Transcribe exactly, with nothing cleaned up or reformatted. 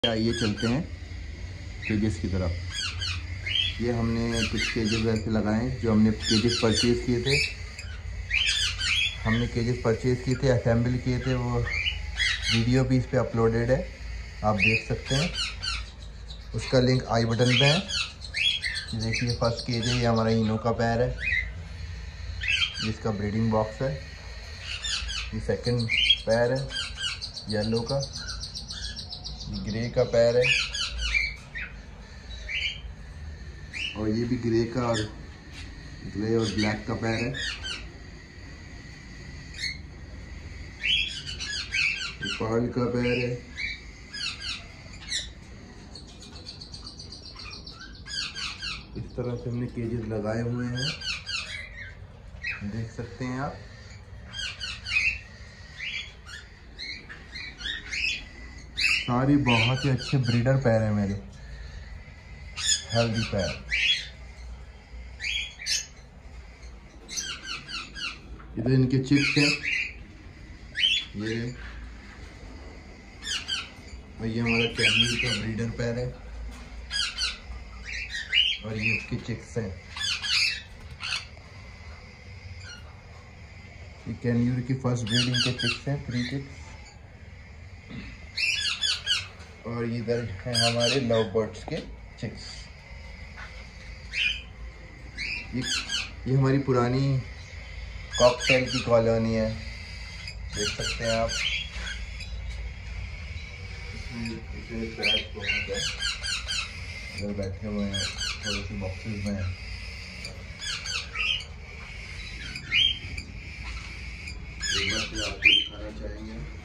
आइए चलते हैं केजेस की तरफ। ये हमने कुछ केजेस ऐसे लगाए जो हमने केजेस परचेज़ किए थे हमने केजेस परचेज़ किए थे असेंबल किए थे। वो वीडियो भी इस पे अपलोडेड है, आप देख सकते हैं। उसका लिंक आई बटन पे है। ये देखिए फर्स्ट केज है, ये हमारा इनो का पैर है, ये इसका ब्रीडिंग बॉक्स है। ये सेकंड पैर है येलो का, ग्रे का पैर है, और ये भी ग्रे का और ग्रे और ब्लैक का पैर है। ये पर्ल का पैर है। इस तरह से हमने केजेस लगाए हुए हैं, देख सकते हैं आप। सारी बहुत ही अच्छे ब्रीडर पैर हैं मेरे, हेल्दी पैर। इधर इनके चिक्स हैं, ये और ये हमारा कैमल का ब्रीडर पैर है, और ये इसके चिक्स हैं। ये कैन्यूर की फर्स्ट ब्रीडिंग के चिक्स हैं, थ्री चिक्स। और इधर हैं हमारे लव बर्ड्स के चिक्स। ये ये हमारी पुरानी कॉकटेल की कॉलोनी है, देख सकते हैं आप। इसमें पैक बहुत है, इधर बैठे हुए हैं थोड़े से बॉक्सेस में। एक बार फिर आपको दिखाना चाहेंगे।